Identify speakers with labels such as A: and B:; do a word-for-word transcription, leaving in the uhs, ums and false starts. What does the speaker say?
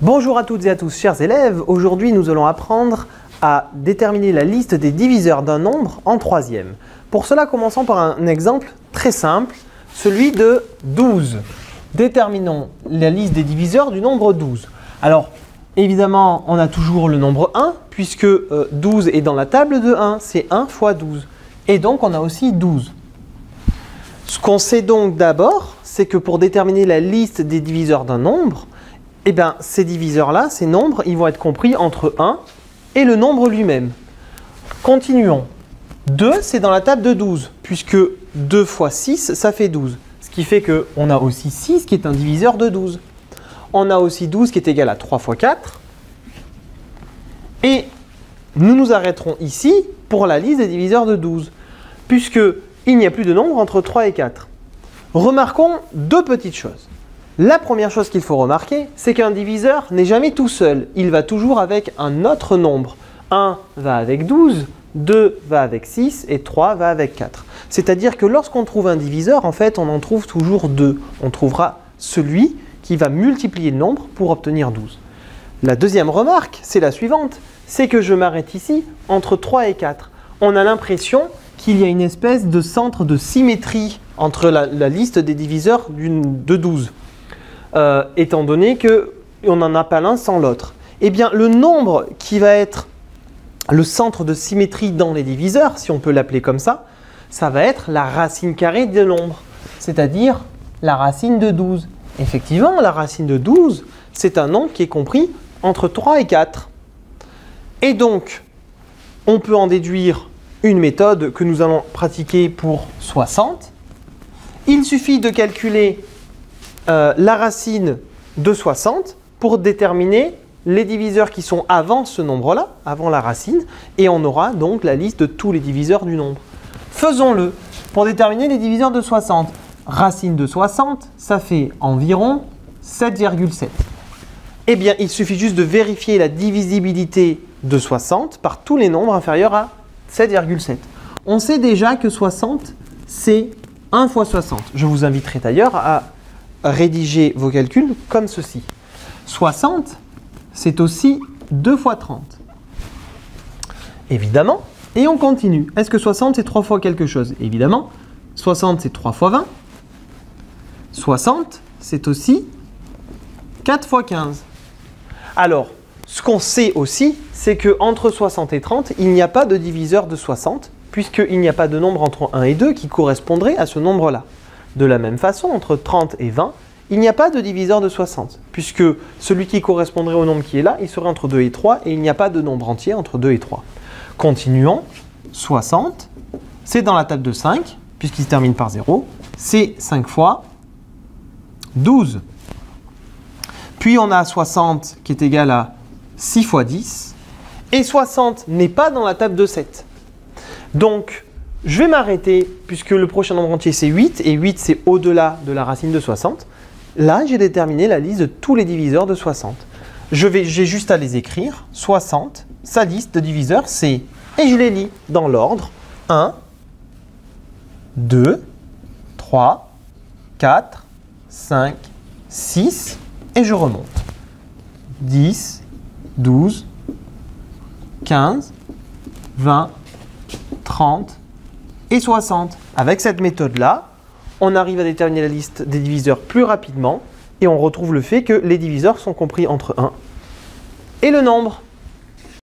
A: Bonjour à toutes et à tous, chers élèves. Aujourd'hui, nous allons apprendre à déterminer la liste des diviseurs d'un nombre en troisième. Pour cela, commençons par un exemple très simple, celui de douze. Déterminons la liste des diviseurs du nombre douze. Alors, évidemment, on a toujours le nombre un, puisque euh, douze est dans la table de un, c'est un fois douze. Et donc, on a aussi douze. Ce qu'on sait donc d'abord, c'est que pour déterminer la liste des diviseurs d'un nombre, eh bien, ces diviseurs-là, ces nombres, ils vont être compris entre un et le nombre lui-même. Continuons. deux, c'est dans la table de douze, puisque deux fois six, ça fait douze. Ce qui fait qu'on a aussi six qui est un diviseur de douze. On a aussi douze qui est égal à trois fois quatre. Et nous nous arrêterons ici pour la liste des diviseurs de douze, puisqu'il n'y a plus de nombre entre trois et quatre. Remarquons deux petites choses. La première chose qu'il faut remarquer, c'est qu'un diviseur n'est jamais tout seul. Il va toujours avec un autre nombre. un va avec douze, deux va avec six et trois va avec quatre. C'est-à-dire que lorsqu'on trouve un diviseur, en fait, on en trouve toujours deux. On trouvera celui qui va multiplier le nombre pour obtenir douze. La deuxième remarque, c'est la suivante. C'est que je m'arrête ici entre trois et quatre. On a l'impression qu'il y a une espèce de centre de symétrie entre la, la liste des diviseurs de douze. Euh, étant donné qu'on n'en a pas l'un sans l'autre. Eh bien, le nombre qui va être le centre de symétrie dans les diviseurs, si on peut l'appeler comme ça, ça va être la racine carrée de nombre, c'est-à-dire la racine de douze. Effectivement, la racine de douze, c'est un nombre qui est compris entre trois et quatre. Et donc, on peut en déduire une méthode que nous allons pratiquer pour soixante. Il suffit de calculer Euh, la racine de soixante pour déterminer les diviseurs qui sont avant ce nombre-là, avant la racine, et on aura donc la liste de tous les diviseurs du nombre. Faisons-le pour déterminer les diviseurs de soixante. Racine de soixante, ça fait environ sept virgule sept. Eh bien, il suffit juste de vérifier la divisibilité de soixante par tous les nombres inférieurs à sept virgule sept. On sait déjà que soixante, c'est un fois soixante. Je vous inviterai d'ailleurs à rédiger vos calculs comme ceci. soixante, c'est aussi deux fois trente. Évidemment, et on continue. Est-ce que soixante, c'est trois fois quelque chose? Évidemment. soixante, c'est trois fois vingt. soixante, c'est aussi quatre fois quinze. Alors, ce qu'on sait aussi, c'est qu'entre soixante et trente, il n'y a pas de diviseur de soixante, puisqu'il n'y a pas de nombre entre un et deux qui correspondrait à ce nombre-là. De la même façon, entre trente et vingt, il n'y a pas de diviseur de soixante, puisque celui qui correspondrait au nombre qui est là, il serait entre deux et trois, et il n'y a pas de nombre entier entre deux et trois. Continuons. soixante, c'est dans la table de cinq, puisqu'il se termine par zéro, c'est cinq fois douze. Puis on a soixante qui est égal à six fois dix, et soixante n'est pas dans la table de sept. Donc, je vais m'arrêter, puisque le prochain nombre entier c'est huit, et huit c'est au-delà de la racine de soixante. Là, j'ai déterminé la liste de tous les diviseurs de soixante. Je vais, j'ai juste à les écrire. soixante, sa liste de diviseurs c'est, et je les lis dans l'ordre, un, deux, trois, quatre, cinq, six, et je remonte. dix, douze, quinze, vingt, trente, et soixante. Avec cette méthode-là, on arrive à déterminer la liste des diviseurs plus rapidement et on retrouve le fait que les diviseurs sont compris entre un et le nombre.